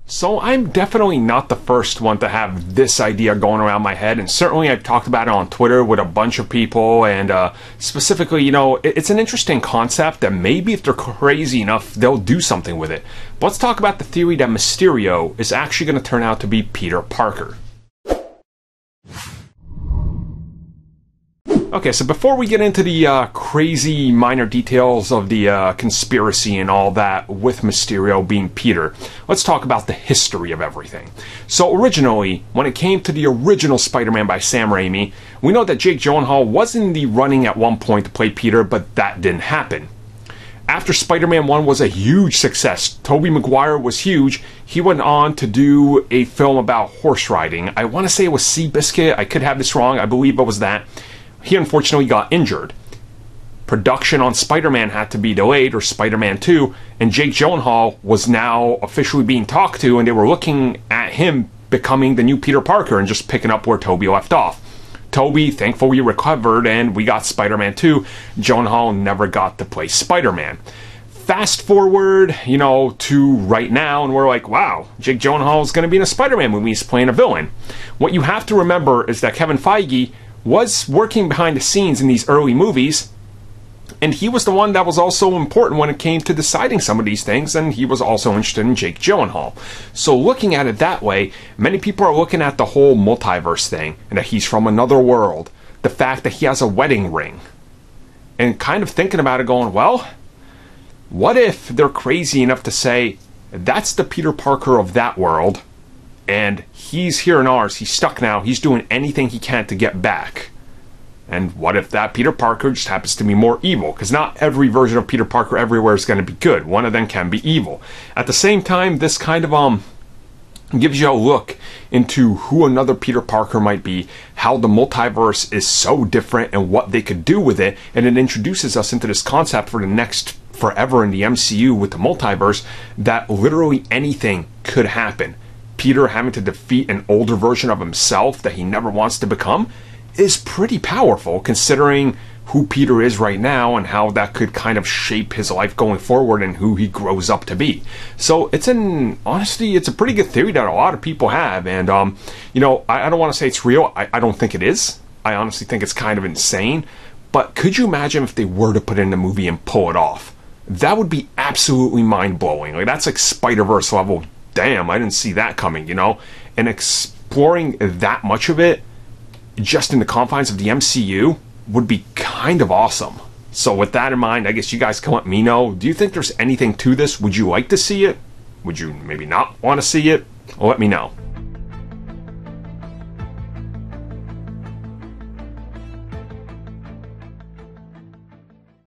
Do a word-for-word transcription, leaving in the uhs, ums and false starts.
So I'm definitely not the first one to have this idea going around my head, and certainly I've talked about it on Twitter with a bunch of people, and uh, specifically, you know, it's an interesting concept that maybe if they're crazy enough, they'll do something with it. But let's talk about the theory that Mysterio is actually going to turn out to be Peter Parker. Okay, so before we get into the uh, crazy minor details of the uh, conspiracy and all that with Mysterio being Peter, let's talk about the history of everything. So originally, when it came to the original Spider-Man by Sam Raimi, we know that Jake Gyllenhaal was in the running at one point to play Peter, but that didn't happen. After Spider-Man one was a huge success, Tobey Maguire was huge, he went on to do a film about horse riding. I want to say it was Seabiscuit, I could have this wrong, I believe it was that. He unfortunately got injured. Production on Spider-Man had to be delayed, or Spider-Man two, and Jake Gyllenhaal was now officially being talked to, and they were looking at him becoming the new Peter Parker and just picking up where Tobey left off. Tobey thankfully recovered, and we got Spider-Man two. Gyllenhaal never got to play Spider-Man. Fast forward, you know, to right now, and we're like, wow, Jake Gyllenhaal is going to be in a Spider-Man movie. He's playing a villain. What you have to remember is that Kevin Feige was working behind the scenes in these early movies, and he was the one that was also important when it came to deciding some of these things, and he was also interested in Jake Gyllenhaal. So looking at it that way, many people are looking at the whole multiverse thing, and that he's from another world, the fact that he has a wedding ring, and kind of thinking about it going, well, what if they're crazy enough to say, that's the Peter Parker of that world, and he's here in ours, he's stuck now, he's doing anything he can to get back. And what if that Peter Parker just happens to be more evil? Because not every version of Peter Parker everywhere is going to be good. One of them can be evil. At the same time, this kind of um gives you a look into who another Peter Parker might be, how the multiverse is so different and what they could do with it, and it introduces us into this concept for the next forever in the M C U with the multiverse, that literally anything could happen. Peter having to defeat an older version of himself that he never wants to become is pretty powerful, considering who Peter is right now and how that could kind of shape his life going forward and who he grows up to be. So it's an, honestly, it's a pretty good theory that a lot of people have, and um, you know, I, I don't want to say it's real, I, I don't think it is. I honestly think it's kind of insane, but could you imagine if they were to put it in a movie and pull it off? That would be absolutely mind-blowing. Like, that's like Spider-Verse level. Damn, I didn't see that coming, you know? And exploring that much of it just in the confines of the M C U would be kind of awesome. So with that in mind, I guess you guys can let me know. Do you think there's anything to this? Would you like to see it? Would you maybe not want to see it? Let me know.